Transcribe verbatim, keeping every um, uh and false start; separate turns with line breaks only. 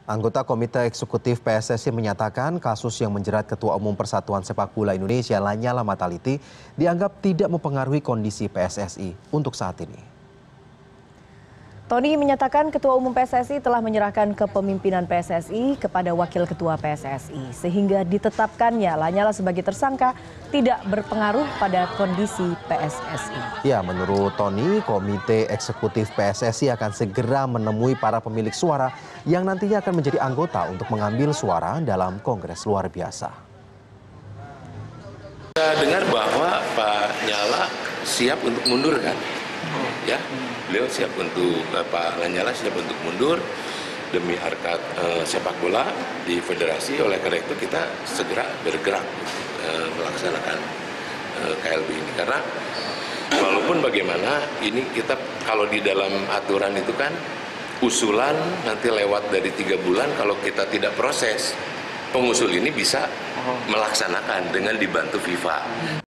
Anggota Komite Eksekutif P S S I menyatakan kasus yang menjerat Ketua Umum Persatuan Sepak Bola Indonesia Lanyala Mataliti dianggap tidak mempengaruhi kondisi P S S I untuk saat ini.
Tony menyatakan Ketua Umum P S S I telah menyerahkan kepemimpinan P S S I kepada Wakil Ketua P S S I sehingga ditetapkannya Lanyala sebagai tersangka tidak berpengaruh pada kondisi P S S I.
Ya, menurut Tony, Komite Eksekutif P S S I akan segera menemui para pemilik suara yang nantinya akan menjadi anggota untuk mengambil suara dalam Kongres luar biasa.
Saya dengar bahwa Pak Nyala siap untuk mundur kan? Ya, beliau siap untuk Pak Lanyala siap untuk mundur demi harkat uh, sepak bola di federasi. Oleh karena itu kita segera bergerak uh, melaksanakan uh, K L B ini, karena walaupun bagaimana ini kita kalau di dalam aturan itu kan usulan nanti lewat dari tiga bulan, kalau kita tidak proses pengusul ini bisa melaksanakan dengan dibantu FIFA.